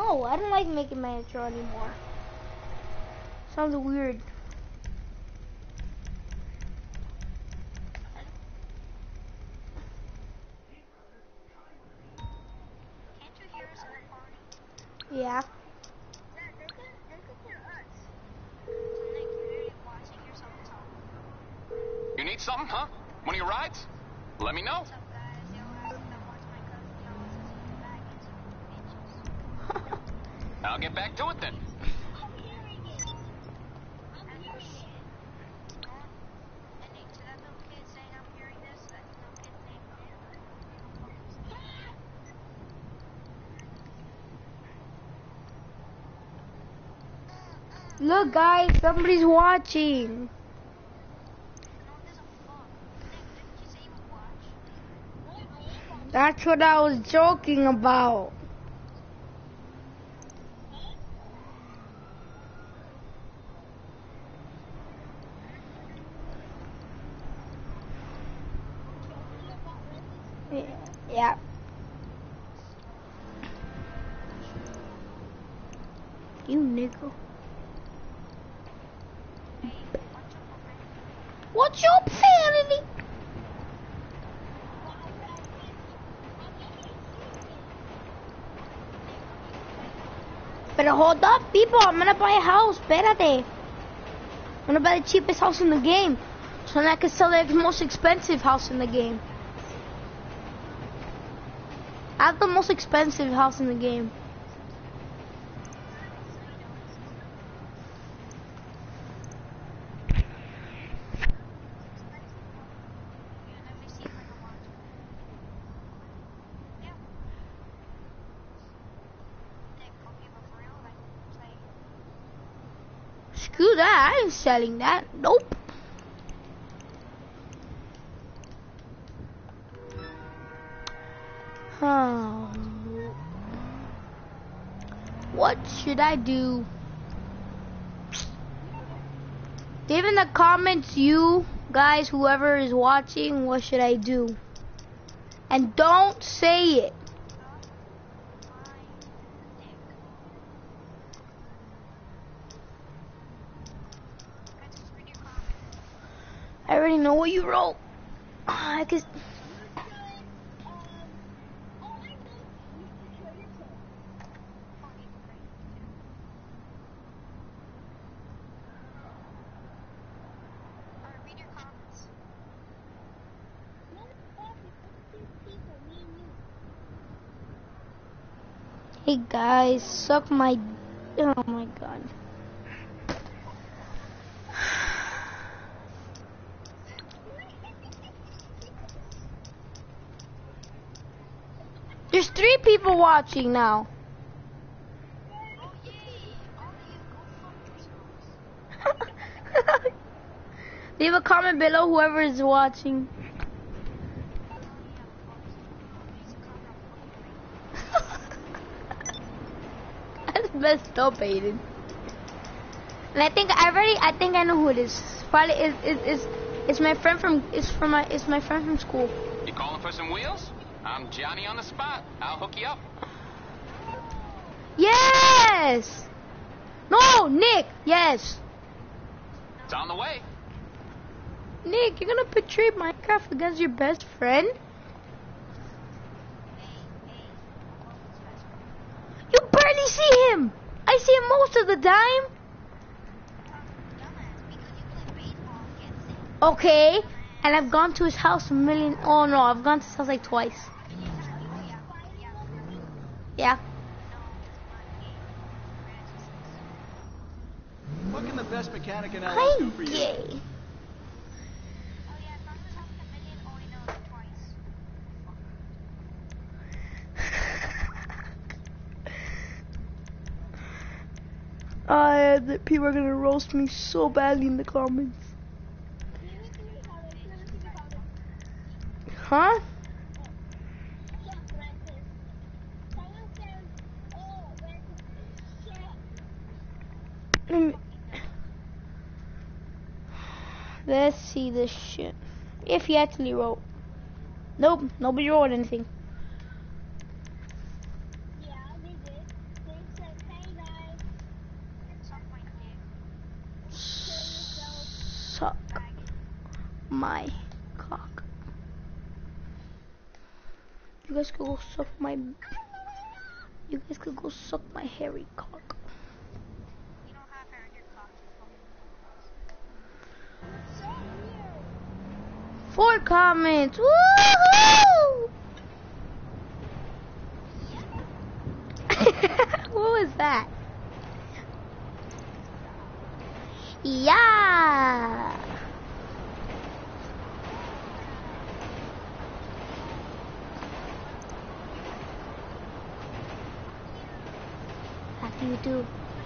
No, I don't like making my intro anymore. Sounds weird. Can't you hear us in the party? Yeah. Yeah, they can hear us. So Nick, you're literally watching yourself talk. You need something, huh? One of your rides? Let me know. What's up, guys? Yo, I think I watched my cousin. Yo, since he's back into bitches. I'll get back to it then. I'm hearing it. I'm hearing it. And Nick, to that little kid saying I'm hearing this, that little kid's name. Look, guys, somebody's watching. No, there's a fuck. Nick, didn't you say you would watch? That's what I was joking about. Yeah. You nigga. What's your profanity? Pero hold up, people. I'm gonna buy a house. Espérate. I'm gonna buy the cheapest house in the game. So then I can sell the most expensive house in the game. I have the most expensive house in the game. Screw that, I ain't selling that. Nope. What should I do? Leave in the comments, you guys, whoever is watching, what should I do? And don't say it. I already know what you wrote. I guess. Hey guys, suck my. Oh my god. There's 3 people watching now. Leave a comment below, whoever is watching. That's messed up, Aiden. And I think I know who it is. Probably it's my friend from it's my friend from school. You calling for some wheels? I'm Johnny on the spot. I'll hook you up. Yes. No, Nick. Yes. It's on the way. Nick, you're gonna betray Minecraft against your best friend? You barely see him. I see him most of the time. Okay, and I've gone to his house a million. Oh no, I've gone to his house like twice. Yeah. What can the best mechanic in LA do for you? Gay. That people are gonna roast me so badly in the comments. Huh? Let's see this shit. If he actually wrote. Nope, nobody wrote anything. Yeah, they did. They said You guys could go suck my. You guys could go suck my hairy cock. You don't have hair in your cock. 4 comments. Woohoo! What was that? Yeah. After you do.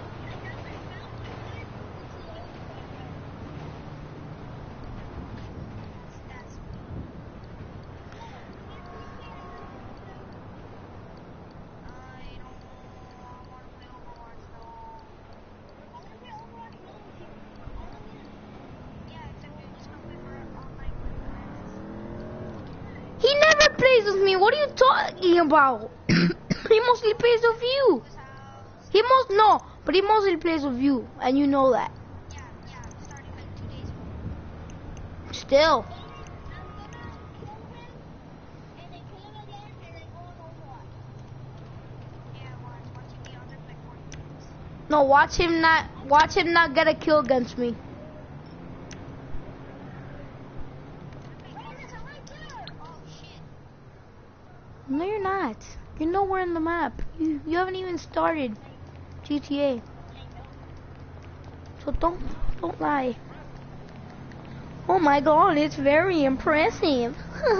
He never plays with me. What are you talking about? He mostly plays with you. He mostly plays with you, and you know that. Started like 2 days ago. Still. No, watch him not get a kill against me. No, you're not. You're nowhere in the map. You haven't even started GTA. So don't lie. Oh my god, it's very impressive.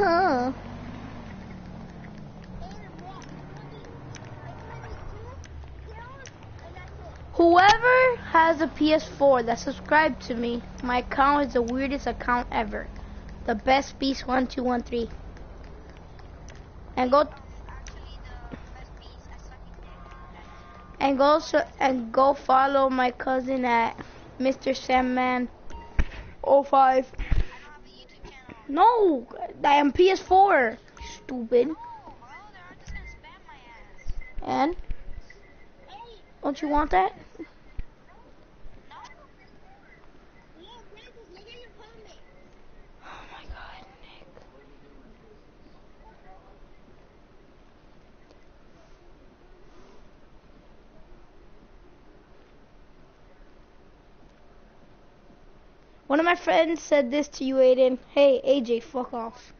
Whoever has a PS4 that subscribed to me, my account is the weirdest account ever. The best beast 1213. And go go follow my cousin at Mr. Sandman 05. No, I am PS4. Stupid. And don't you want that? Oh my god, Nick. One of my friends said this to you, Aiden. Hey, AJ, fuck off.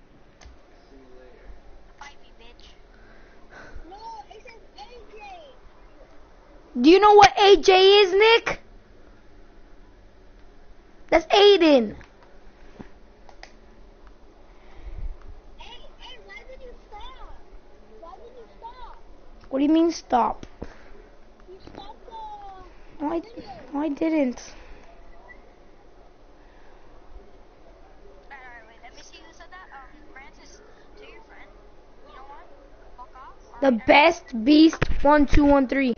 Fight me, bitch. No, it says AJ. Do you know what AJ is, Nick? That's Aiden. Hey, why did you stop? Why did you stop? What do you mean stop? You stopped No, I didn't. Alright, wait, let me see who said that. Francis, to your friend. You know what? Fuck off. The best beast 1213.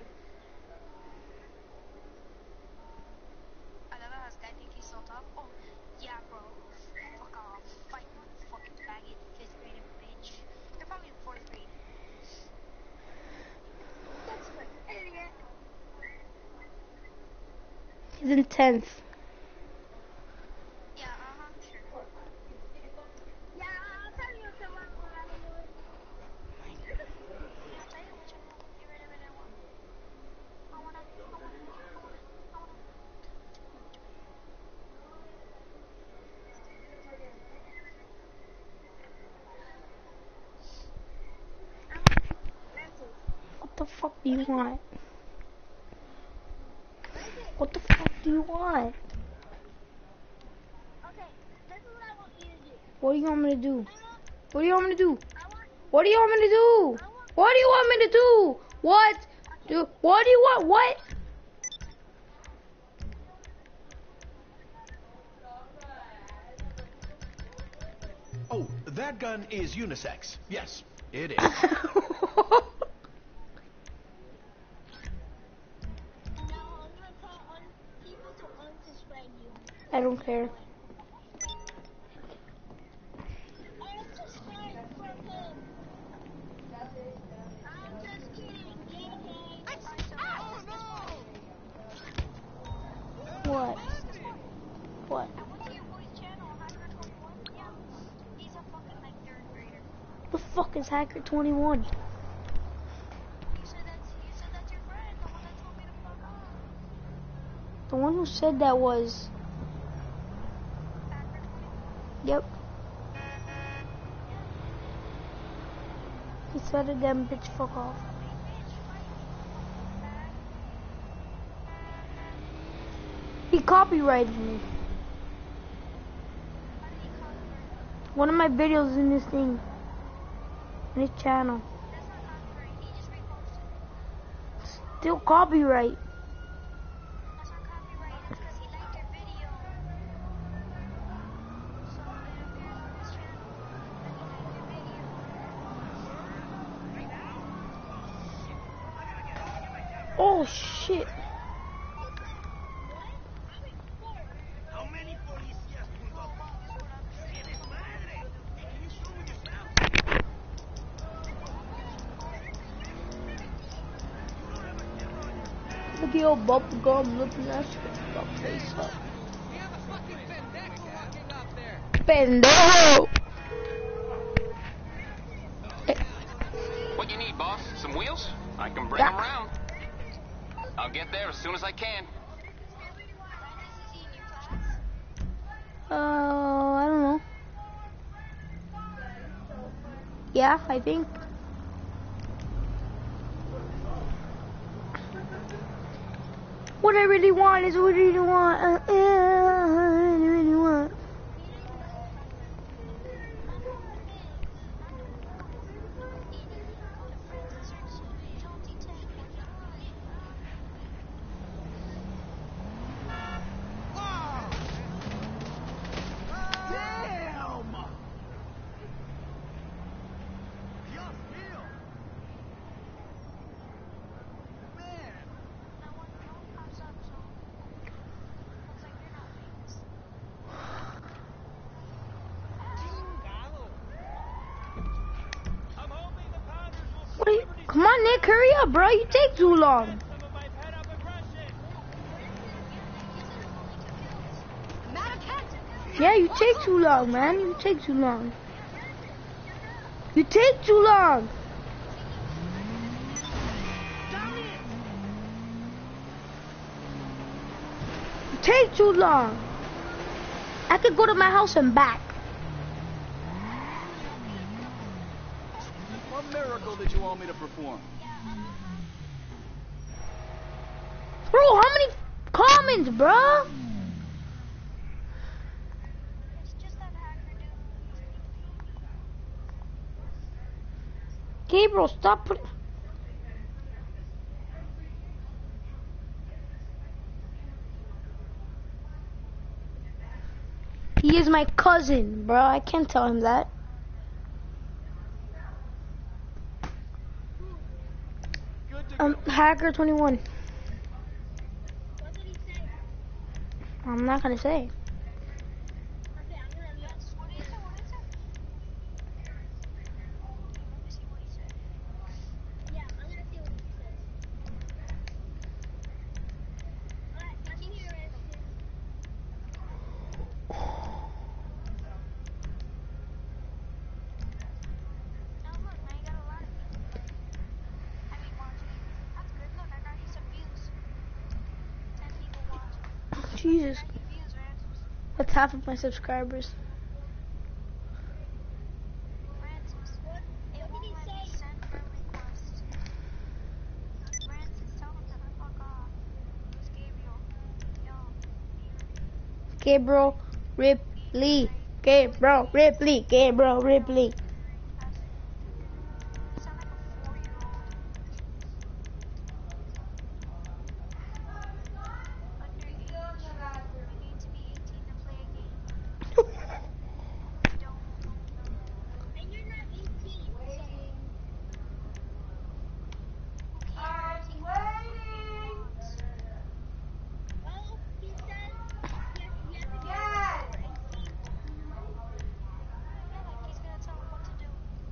I love how this guy thinks he's so tough. Oh, yeah, bro. Fuck off. Fight me, fucking faggot, fifth grader bitch. You're probably in 4th grade. That's an idiot. He's in 10th. Yeah, sure. Yeah, I'll tell you if I want to go out of the way. Yeah, I'll tell you which one. Get rid of it, I want. I wanna. What the fuck do you want? What the fuck do you want? Okay, this is what I want you to do. What do you want me to do? What do you want me to do? What do you want me to do? What do you want me to do? What do you want? What? Oh, that gun is unisex. Yes, it is. No, I'm gonna call on people to unsubscribe you. I don't care. Unsubscribe from him. I'm just kidding, JK. Oh no! What? What? I went to your boy's channel, 121. Yeah, he's a fucking like 3rd grader. The fuck is Hacker 21? You said that's your friend, the one that told me to fuck off. The one who said that was. Yep. He said again, bitch, fuck off. He copyrighted me. One of my videos in this thing. In his channel. That's not copyright, he just reposted. Still copyright. That's not copyright, it's because he liked your video. So it appears on his channel that he liked your video. Oh shit. Look at your bubble gum looking at your face up. Pendejo! What you need, boss? Some wheels? I can bring them around. I'll get there as soon as I can. I don't know. Yeah, I think. What I really want is what I really want. I really want. Come on, Nick, hurry up, bro. You take too long. Yeah, you take too long, man. You take too long. You take too long. You take too long. I could go to my house and back. What miracle did you want me to perform? Bro, how many comments, bro? It's just that hacker dude. Gabriel, stop putting... He is my cousin, bro. I can't tell him that. Hacker 21. What did he say? I'm not gonna say. Okay, I'm gonna guess. What did he say? What did he say? Let me see what he said. Yeah, I'm gonna see what he says. Alright, I can hear it. Oh look, now you got a lot of people. I mean watching. That's good. Look, I got you some views. 10 people watching. Jesus, 90 views, Ransoms. that's half of my subscribers. Ransoms. It won't let me send friend requests. Ransoms, tell him to fuck off. Who's Gabriel? Yo. Gabriel Ripley. Gabriel Ripley. Gabriel Ripley. You sound like a 4-year-old. Underage. You need to be 18 to play a game. You don't. And you're not 18. Who cares? He wants. Well, he said you have to be 18. Yeah, like he's gonna tell him what to do.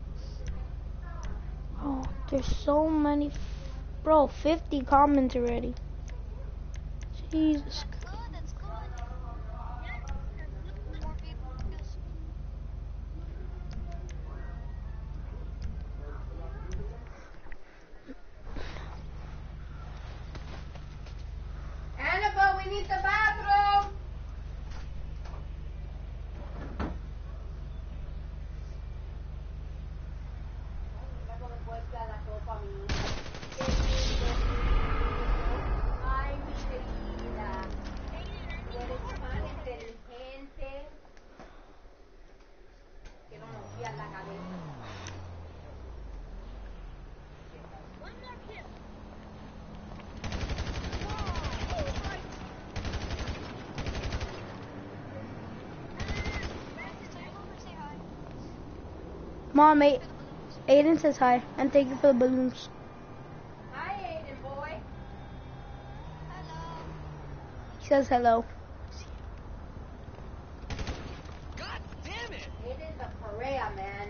Oh, there's so many. Bro, 50 comments already. Jesus. Good, that's good. Yeah, more people, because Mom, Aiden says hi and thank you for the balloons. Hi, Aiden boy. Hello. He says hello. God damn it! Aiden's a pariah, man.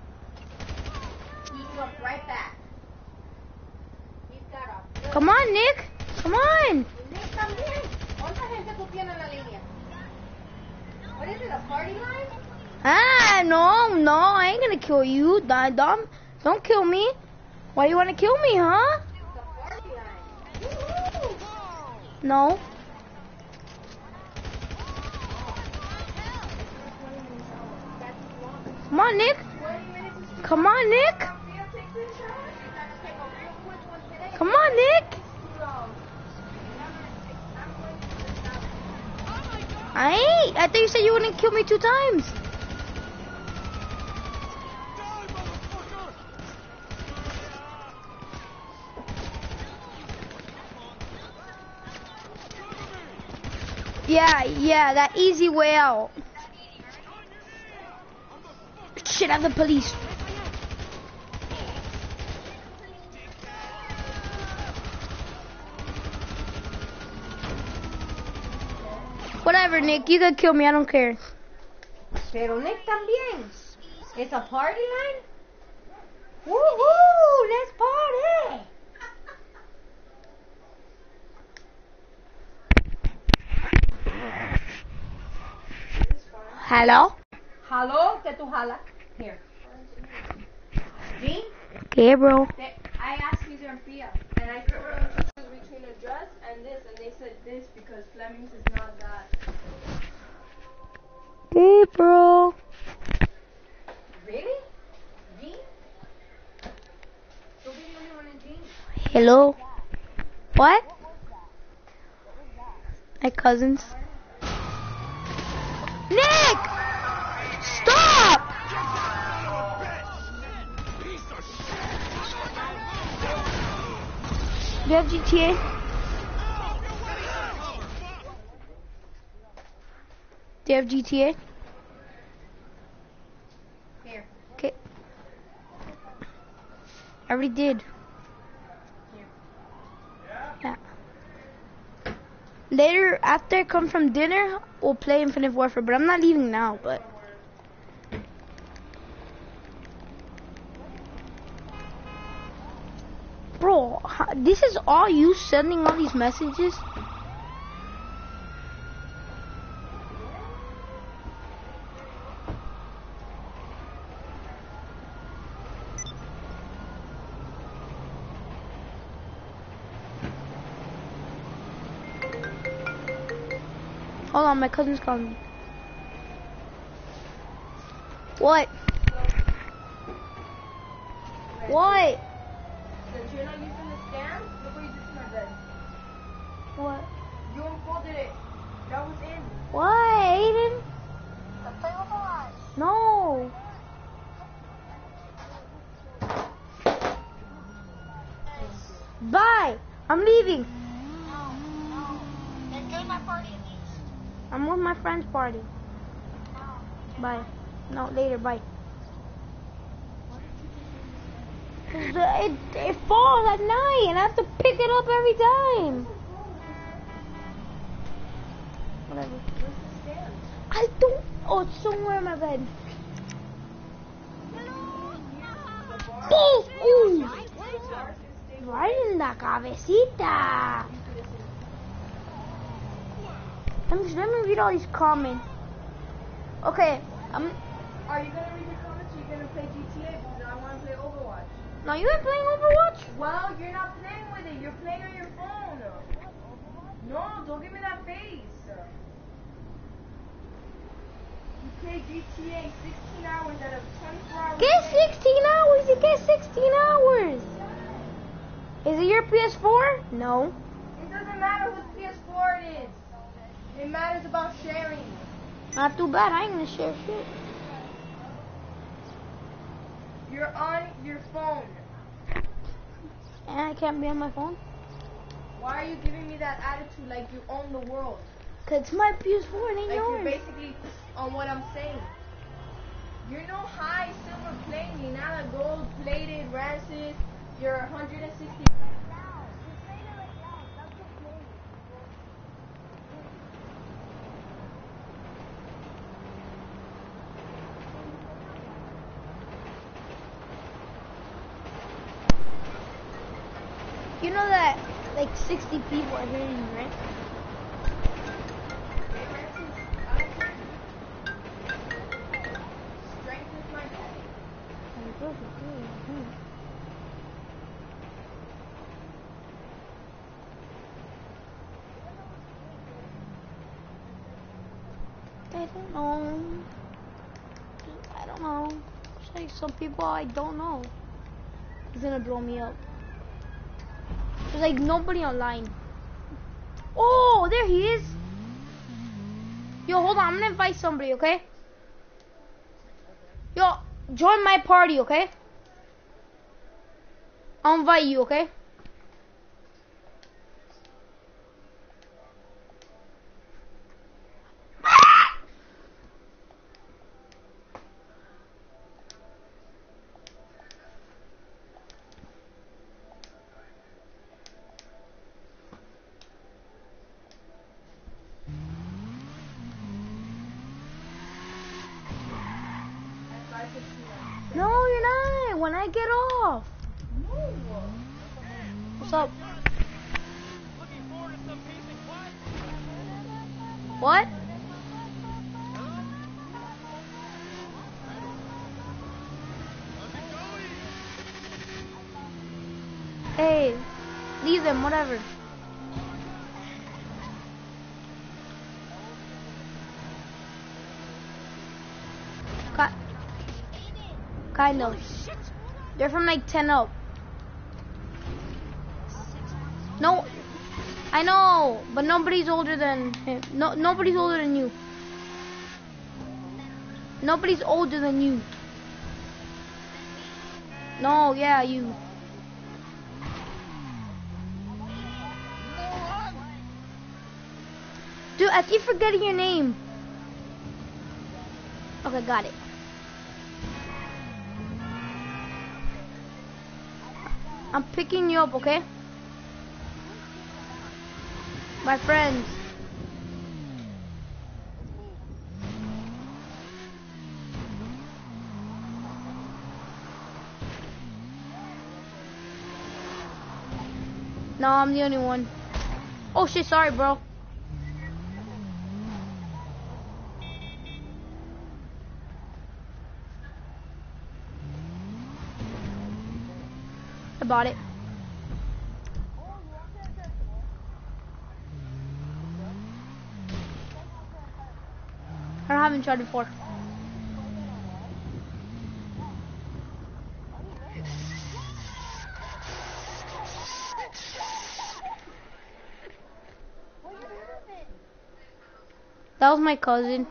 He comes right back. He's got a... Come on, Nick. Come on. Nick también. ¿Cuánta gente tú tienes en la línea? What is it, a party line? Ah, no, I ain't gonna kill you, dumb. Don't kill me. Why do you want to kill me, huh? It's a party line. Woo-hoo. No. Come on, Nick. Come on, Nick. Come on, Nick. I ain't. I thought you said you wouldn't kill me 2 times. Yeah, that easy way out. Shit, I'm the police. Whatever, Nick, you can kill me, I don't care. Pero Nick también. It's a party line? Woohoo! Let's party! Hello? Hello, que tú jala. Here. Jean? Okay, bro. I asked Caesar and Pia, and I told them to choose between a dress and this, and they said this because Fleming's is not that. Okay, bro. Really? Jean? You'll be the only one in Jean. Hello? What? My cousins. Nick! Stop! Do you have GTA? Do you have GTA? Here. Okay. I already did. Yeah. Later, after I come from dinner, we'll play Infinite Warfare, but I'm not leaving now, but... Bro, this is all you sending all these messages? Hold on, my cousin's calling me. What? What? Since you're not using the stand, look what you did to my bed. What? You unfolded it. That was in. What, Aiden? Let's play Overwatch. No. Bye. I'm leaving. No. Then join my party at least. I'm with my friend's party. No. Bye. No, later. Bye. It falls at night, and I have to pick it up every time. Whatever. Where's the stand? I don't. Oh, it's somewhere in my bed. ¡Ooh! Right in la cabecita. Let me read all these comments. Okay. Are you gonna read the comments or are you gonna play GTA? Because I want to play Overwatch. No, you ain't playing Overwatch? Well, you're not playing with it. You're playing on your phone. No, don't give me that face. You play GTA 16 hours out of 24 hours. Get 16 hours. You get 16 hours. Is it your PS4? No. It doesn't matter whose PS4 it is. It matters about sharing. Not too bad. I ain't gonna share shit. You're on your phone. And I can't be on my phone? Why are you giving me that attitude like you own the world? Cause it's my PS4 and ain't Like you're yours. basically on what I'm saying. You're no high silver plating, not a gold plated rancid. You're 160. You know that like 60 people are hearing you, right? Strength is my daddy. I don't know. I don't know. It's like some people I don't know. He's gonna blow me up. There's like nobody online. Oh, there he is. Yo, hold on. I'm gonna invite somebody, okay? Yo, join my party, okay? I'll invite you, okay? No, you're not. When I get off. What's up? Looking forward to some peace and quiet. What? Hey, leave them, whatever. Kind of. They're from like 10 up. No, I know, but nobody's older than him. No, nobody's older than you. Nobody's older than you. No, yeah, you. Dude, I keep forgetting your name. Okay, got it. I'm picking you up, okay? My friends. No, I'm the only one. Oh shit, sorry, bro. I bought it. I don't have Uncharted 4. That was my cousin.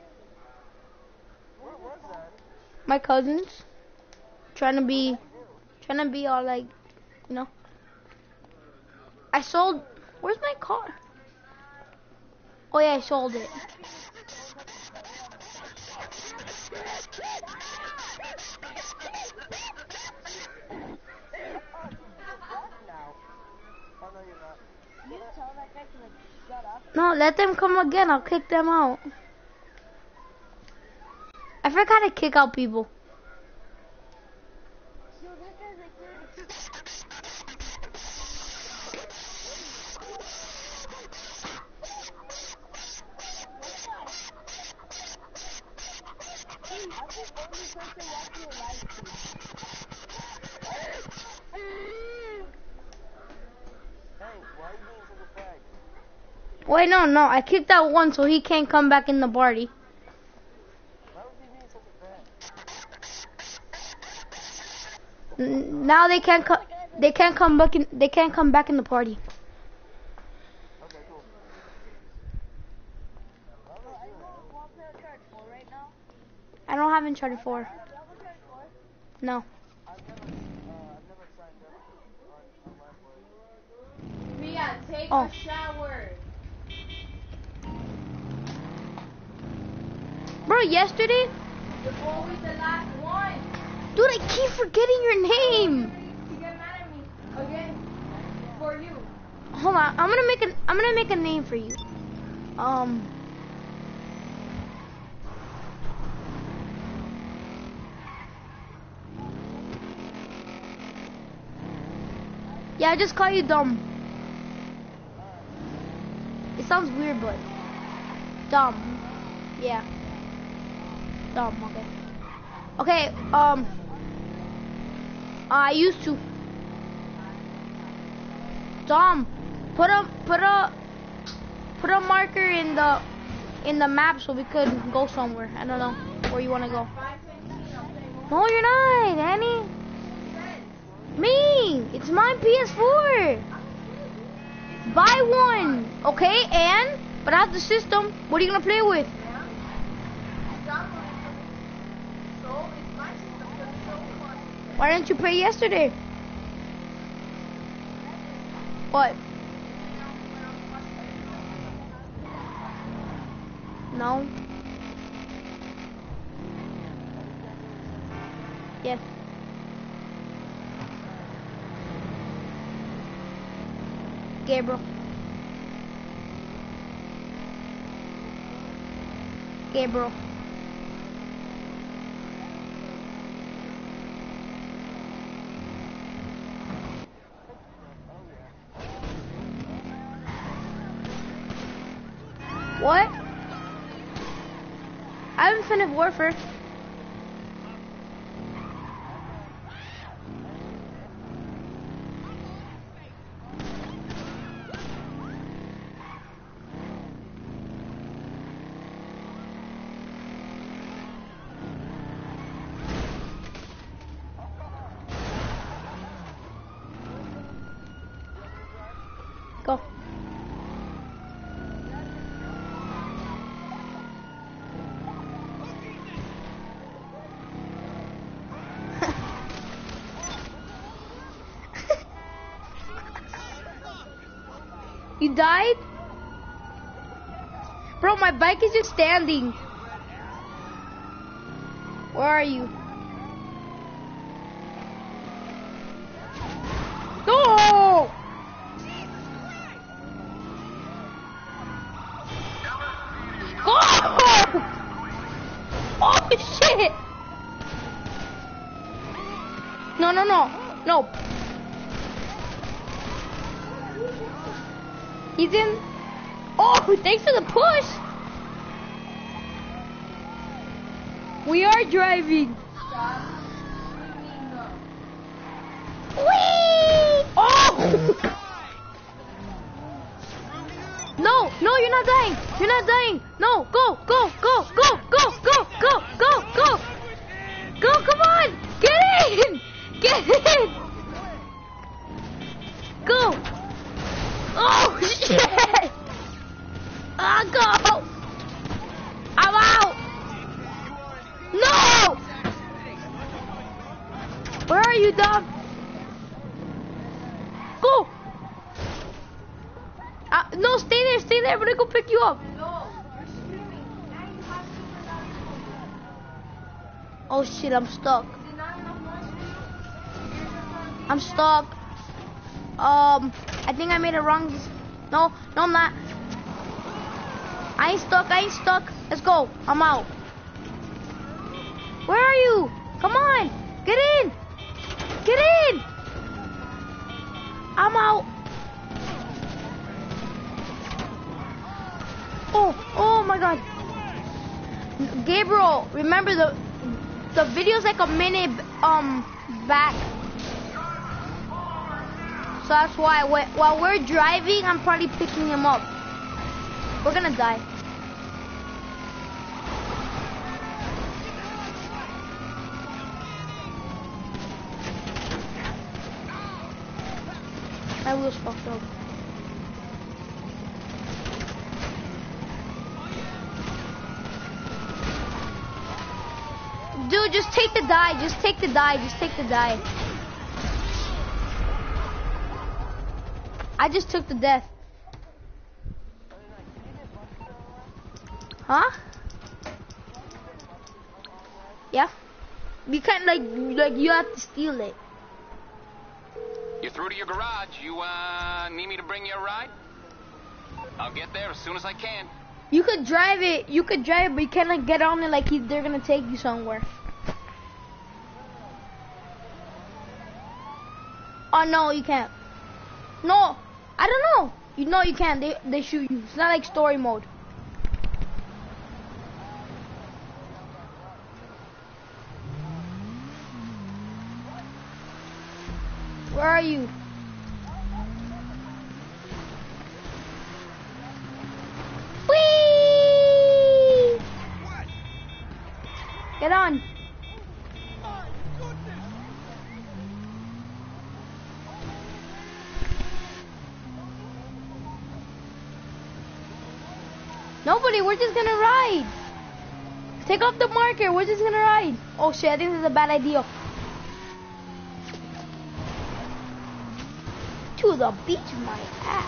My cousins. Trying to be all like, you know. I sold, where's my car? Oh yeah, I sold it. No, let them come again. I'll kick them out. I forgot to kick out people. Wait, no, I kicked out one so he can't come back in the party. Now they can't come back in the party. I don't have Uncharted 4. No. Mia, take a shower. Bro, yesterday You're always the last one. Dude, I keep forgetting your name. You get mad at me again for you. Hold on, I'm gonna make a name for you. Yeah, I just call you dumb. It sounds weird, but dumb. Yeah. Dumb, okay. Okay, I used to. Dumb. Put a marker in the map so we could go somewhere. I don't know where you wanna go. No, you're not, Danny. Me! It's my PS4! Buy one! Okay, but I have the system. What are you gonna play with? Why didn't you play yesterday? What? No? Yes. Gabriel. Gabriel. What? I haven't finished Warfare. Go. You died? Bro, my bike is just standing. Where are you? No! Oh! Oh shit! No, no, no, no. He's in. Oh, thanks for the push. We are driving. Whee! Oh! No, no, you're not dying. You're not dying. No, go, go, go, go, go, go, go, go, go. Go, come on. Get in. Get in. Go. Oh, shit. Go. I'm out. No. Where are you, Dom? Go. No, stay there, stay there. I'm gonna go pick you up. No, you're screaming. Now you have super loud phone. Oh shit, I'm stuck. Is it not enough noise for you? I'm stuck. I think I made a wrong. No, I'm not. I ain't stuck. Let's go. I'm out. Where are you? Come on. Get in. Get in. I'm out. Oh my god. Gabriel, remember the video's like a minute back. So that's why while we're driving, I'm probably picking him up. We're gonna die. My wheel's fucked up. Dude, just take the die. Just take the die. Just take the die. I just took the death. Huh? Yeah. You can't like you have to steal it. You're through to your garage. You, need me to bring you a ride? I'll get there as soon as I can. You could drive it, but you can't like get on it like they're gonna take you somewhere. Oh no, you can't. No, I don't know. You know you can't. They shoot you. It's not like story mode. Where are you? Whee! Get on. Nobody, we're just gonna ride. Take off the marker, we're just gonna ride. Oh shit, I think this is a bad idea. To the beach, my ass.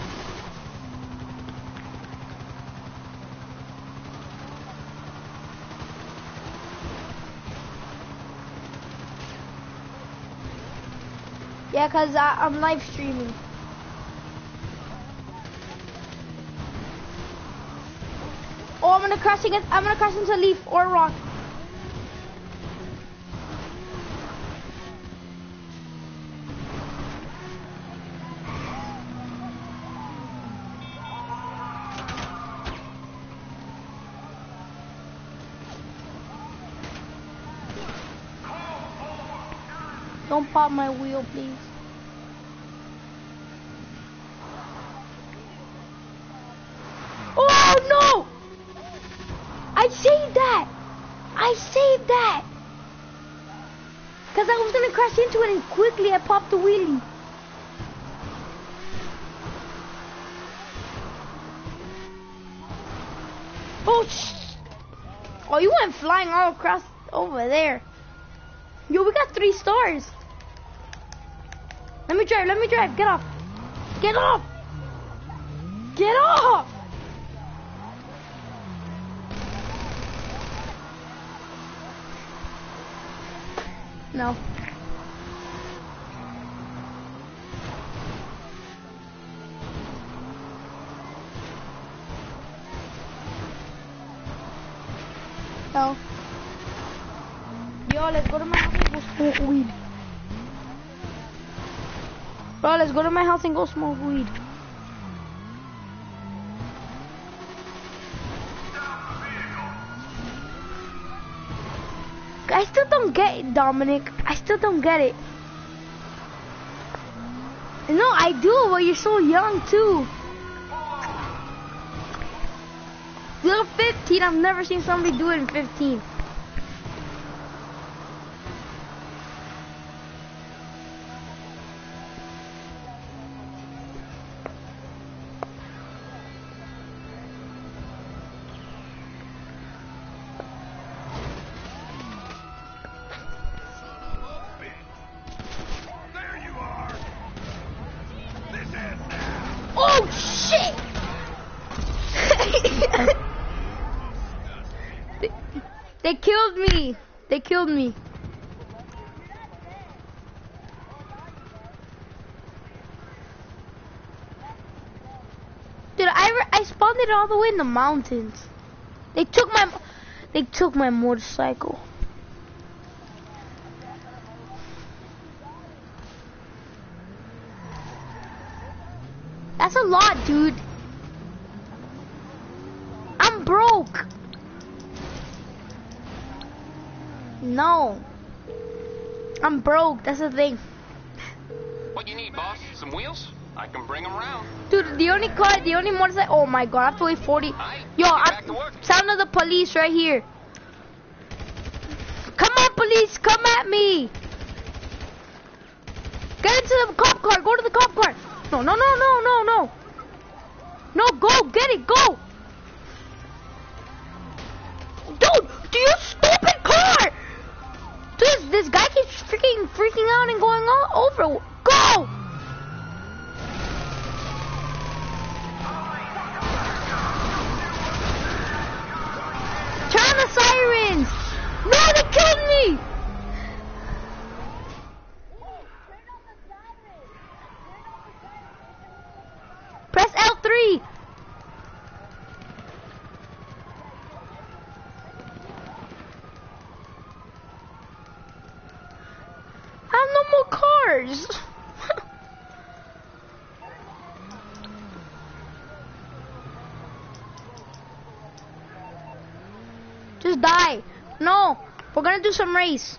Yeah, cause I'm live streaming. Oh, I'm gonna crash into a leaf or a rock. Don't pop my wheel, please. Oh no! I saved that! I saved that! Cause I was gonna crash into it and quickly I popped the wheelie. Oh shh! Oh, you went flying all across over there. Yo, we got 3 stars. Let me drive, get off. Get off! Get off! No. No. Yo, let's go to my house and go smoke weed. Bro, let's go to my house and go smoke weed. I still don't get it, Dominic. I still don't get it. No, I do, but you're so young too. You're 15. I've never seen somebody do it in 15. Oh shit! They killed me. They killed me. Dude, I spawned it all the way in the mountains. They took my motorcycle. That's a lot, dude. I'm broke. No. I'm broke, that's the thing. What you need, boss? Some wheels? I can bring them around. Dude, the only motorcycle, oh my god, I have to wait 40. Yo, sound of the police right here. Come on, police, come at me. Get into the cop car, go to the cop car. No, no, no, no, no, no. No, go, get it, go. Dude, do you stupid car. Dude, this guy keeps freaking out and going all over. Go. Turn on the sirens. No, they killed me. just die. No, we're gonna do some race.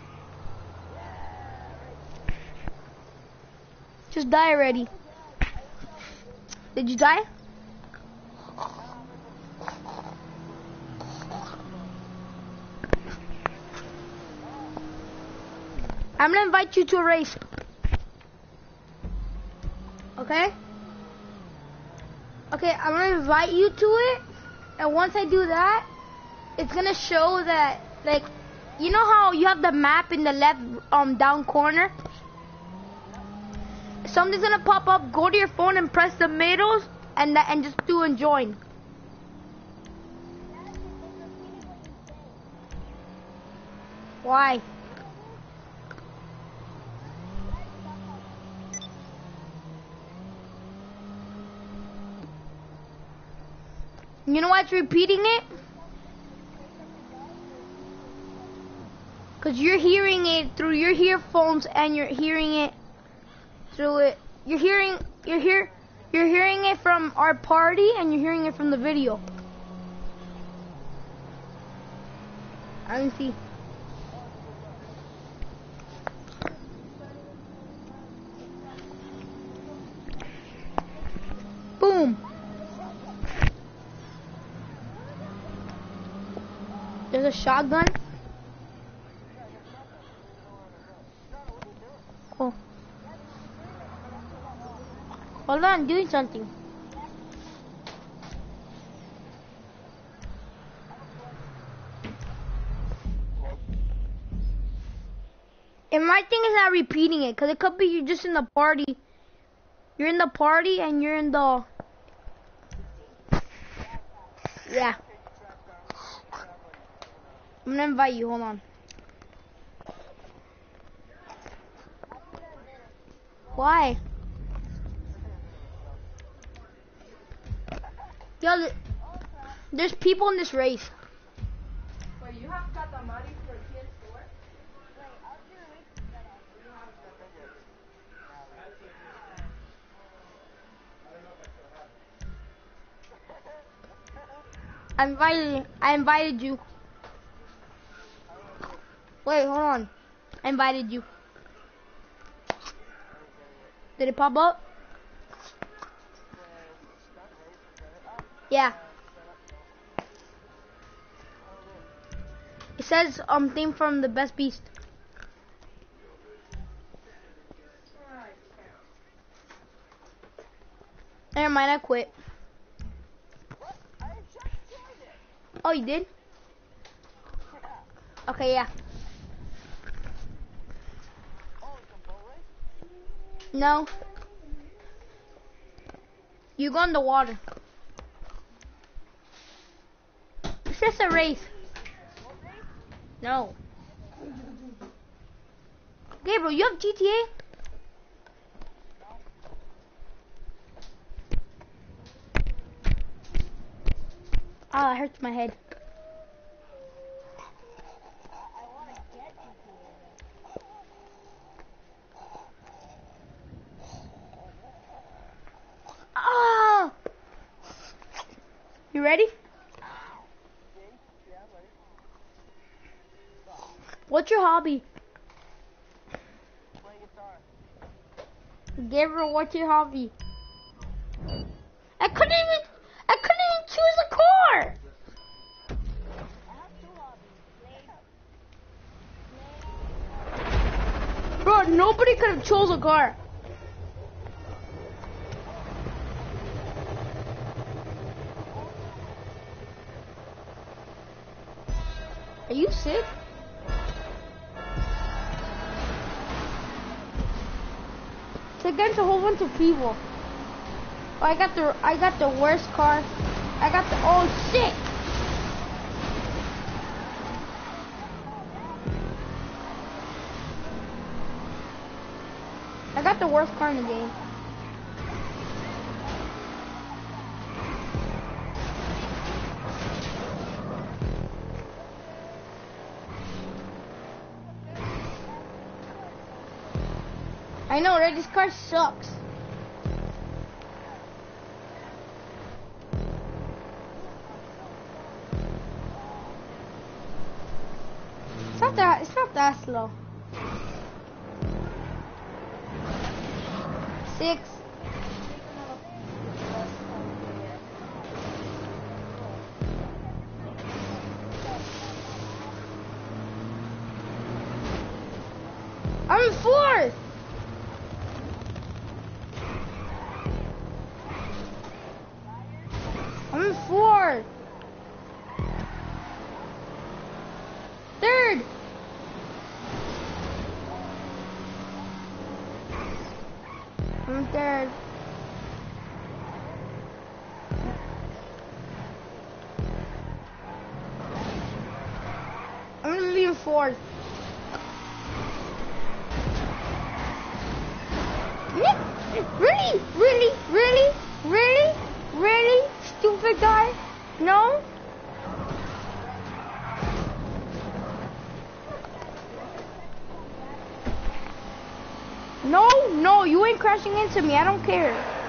Just die already. Did you die? I'm gonna invite you to a race. Okay? Okay, I'm gonna invite you to it. And once I do that, it's gonna show that, like, you know how you have the map in the left down corner? Something's gonna pop up. Go to your phone and press the middle and just do and join. Why? You know why it's repeating it? Cause you're hearing it through your earphones and you're hearing it through it. You're hearing it from our party and you're hearing it from the video. I can see. Boom. There's a shotgun. Oh. Hold on, I'm doing something. And my thing is not repeating it, because it could be you're just in the party. You're in the party and you're in the... Yeah. I'm gonna invite you, hold on. Why? Yo, there's people in this race. Wait, you have Katamari for PS4? I invited you. Wait, hold on. I invited you. Did it pop up? Yeah. It says thing from the Best Beast. Never mind, I quit. Oh, you did? Okay, yeah. No. You go in the water. It's just a race. No. Gabriel, you have GTA? Ah, it hurts my head. Ah! You ready? What's your hobby? Gabriel, what's your hobby? I couldn't even choose a car! Bro, nobody could have chose a car. Are you sick? It's against a whole bunch of people. Oh, I got the worst car. I got the oh shit. I got the worst car in the game. I know, right? This car sucks. slow. 6. I'm in 4th. I'm in 4th. 3rd. I'm in 3rd. I'm gonna be in 4th. Really? Really? Really? Really? Really? Stupid guy? No? No, no, you ain't crashing into me. I don't care.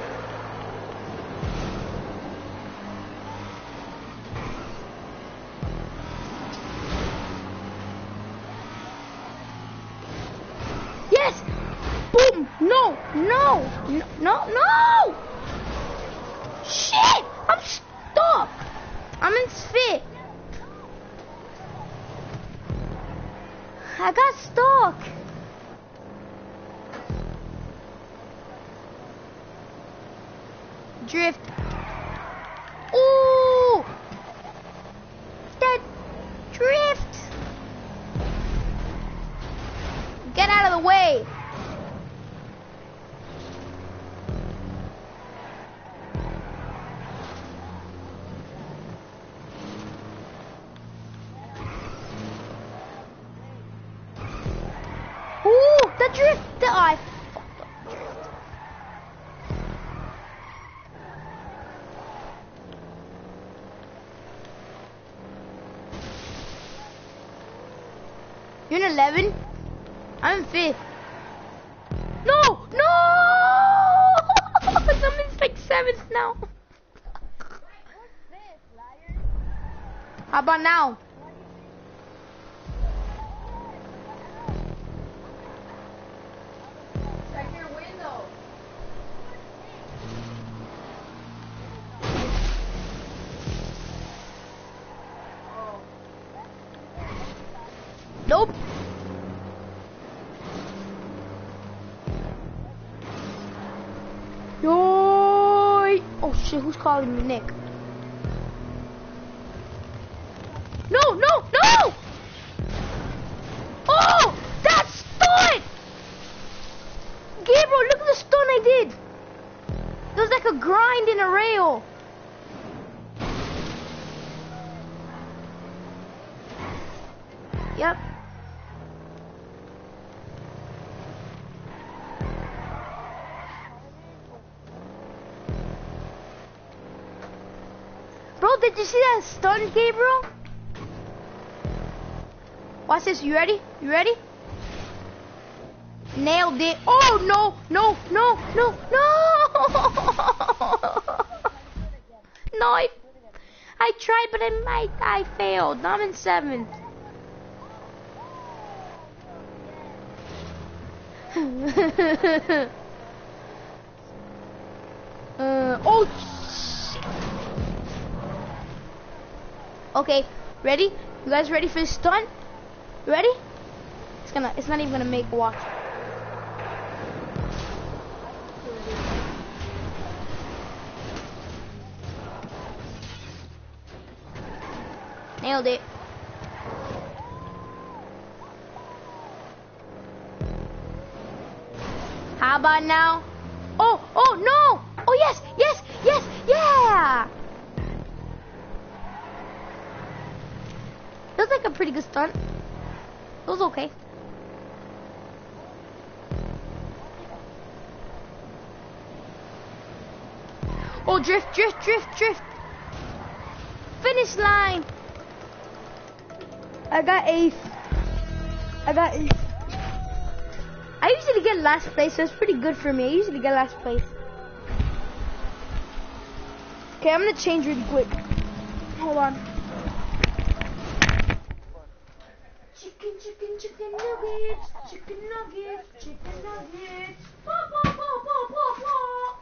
Yes! Boom! No! No! No! No! No! Shit! I'm stuck! I'm in 5th. I got stuck. Drift. Ooh! That drift! Get out of the way! Ooh! The drift! The eye! You're in 11? I'm in 5th. No! No! I'm in like 7th now. How about now? Check your window. Oh. Nope. Yoy! Oh shit, who's calling me Nick? No, no, no! Oh! That stunt! Gabriel, look at the stunt I did! It was like a grind in a rail. Yep. Bro, did you see that stunt, Gabriel? Watch this, you ready? You ready? Nailed it. Oh, no, no, no, no, no! No, I tried, but I failed. Now I'm in 7th. Oh, shit. Okay, ready? You guys ready for this stunt? Ready? It's not even gonna make a watch. Nailed it. How about now? Oh, oh, no! Oh, yes, yes, yes, yeah! That was like a pretty good stunt. It was okay. Oh, drift, drift, drift, drift. Finish line. I got 8th. I got 8th. I usually get last place, so it's pretty good for me. I usually get last place. Okay, I'm gonna change really quick. Hold on. Chicken, chicken nuggets, chicken nuggets, chicken nuggets. Pop, pop, pop, pop, pop, pop.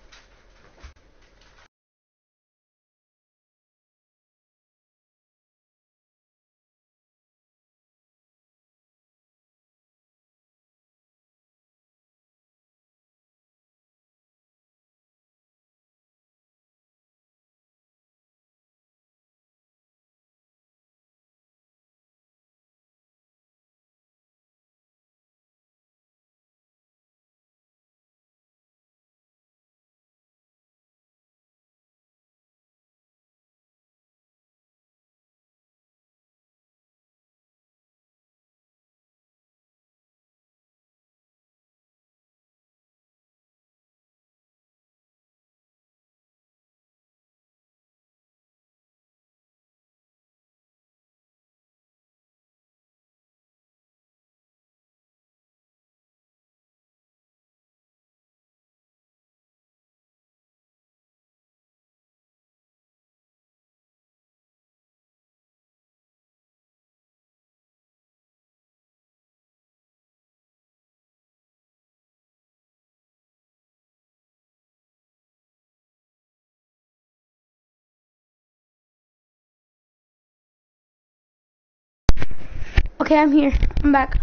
Okay, I'm here. I'm back.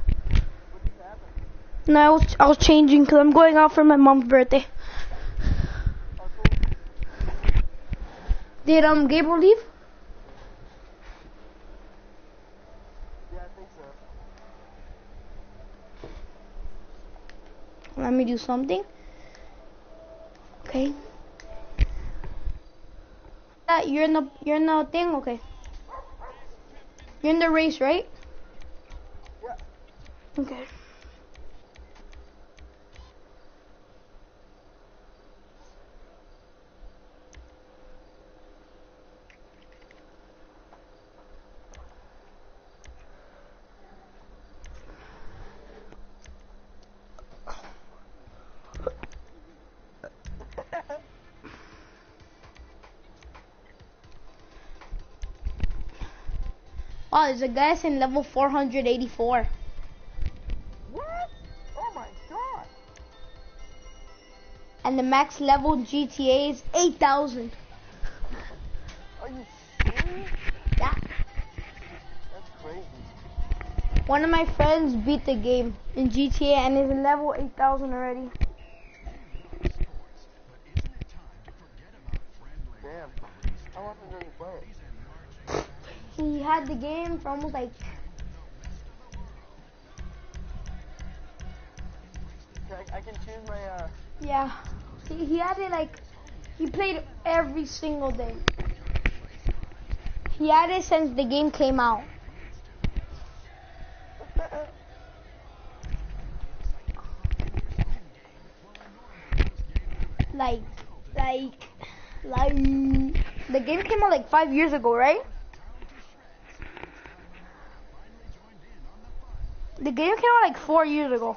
No, I was changing because I'm going out for my mom's birthday. Did Gabriel leave? Yeah, I think so. Let me do something. Okay. You're in the thing, okay. You're in the race, right? Yeah. Okay. Oh, there's a guy that's in level 484. What? Oh my god. And the max level in GTA is 8,000. Are you serious? Yeah. That's crazy. One of my friends beat the game in GTA and is in level 8,000 already. Damn. How often does he play it? He had the game for almost like... I can choose my, Yeah. He had it like... He played every single day. He had it since the game came out. Like... The game came out like 5 years ago, right? The game came out like 4 years ago.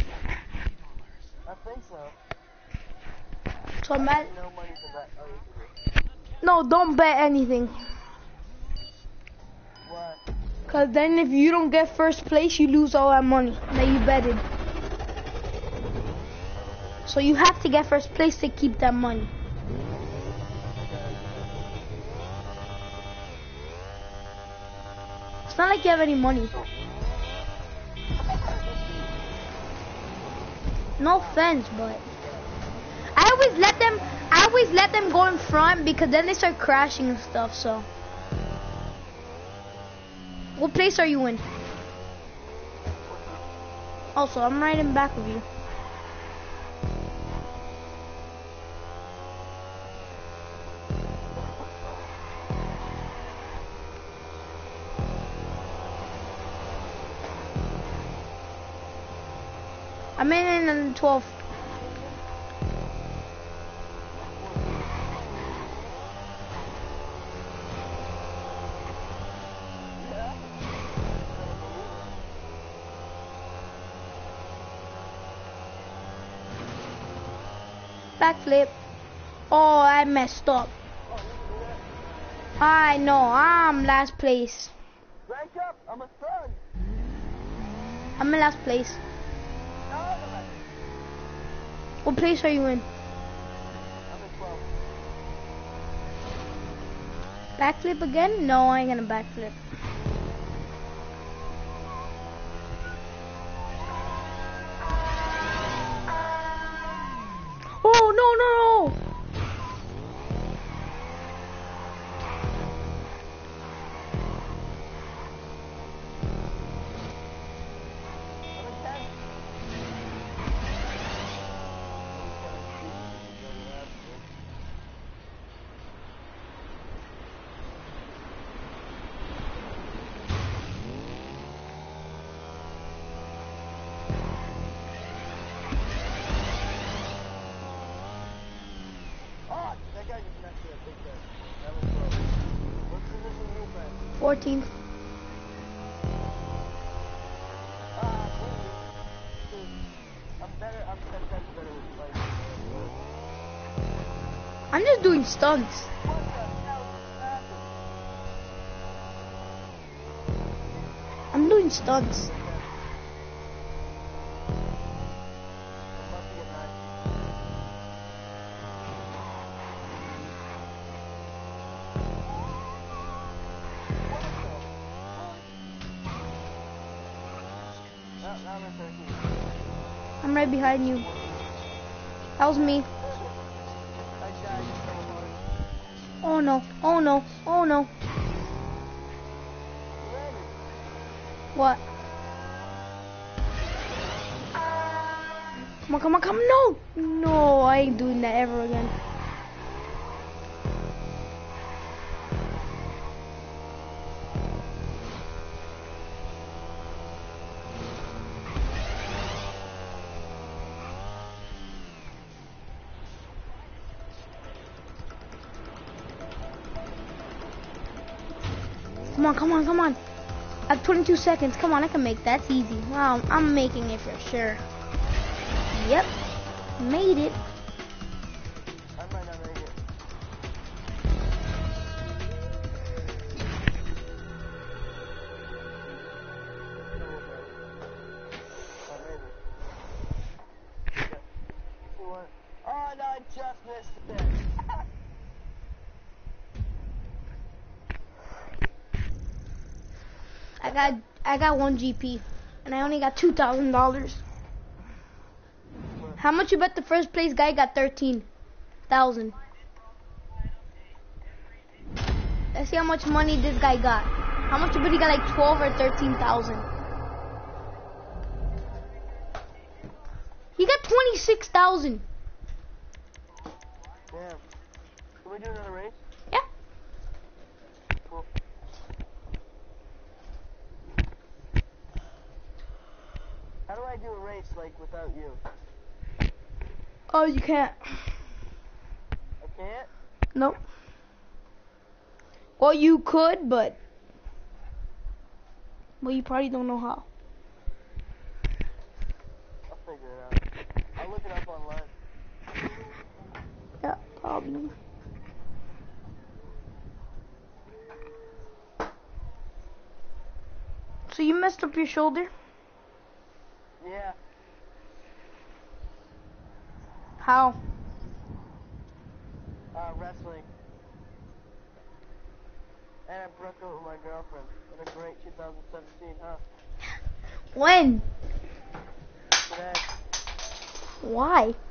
I think so. So man, No money for that. no, don't bet anything. What? Cause then if you don't get first place, you lose all that money that you betted. So you have to get first place to keep that money. It's not like you have any money. No offense, but I always let them go in front because then they start crashing and stuff. So, what place are you in? Also, I'm right in back of you. I'm in 12th. Backflip. Oh, I messed up. I know, I'm last place. Rank up! I'm a thug! I'm in last place. No, I'm not. What place are you in? I'm in 12. Backflip again? No, I ain't gonna backflip. Oh, no, no, no! I'm in 10. Oh, that guy just messed me up big time. That was close. What position are you in? 14th. I'm better. I'm 10 times better with spikes. I'm just doing stunts. What the hell happened? I'm doing stunts. I'm about to get 9. Now I'm in 13. I'm right behind you. That was me. I died so hard. Oh no, oh no, oh no. Randy, What? Come on, come on, come on. No! No, I ain't doing that ever again. Come on, come on, come on. I have 22 seconds. Come on, I can make that. That's easy. Wow, I'm making it for sure. Yep. Made it. I might not make it. Oh, maybe. Yeah. You want? Oh no, I just missed it. I got 1 GP and I only got $2,000. How much you bet the first place guy got? 13,000. Let's see how much money this guy got. How much you bet he got? Like 12 or 13,000. He got 26,000. Damn. Can we do another race? Yeah. Cool. How do I do a race like without you? Oh, you can't. I can't? Nope. Well, you could, but you probably don't know how. I'll figure it out. I'll look it up online. Yeah, probably. So you messed up your shoulder? Yeah. How? Wrestling. And I broke up with my girlfriend. What a great 2017, huh? When? Today. Why?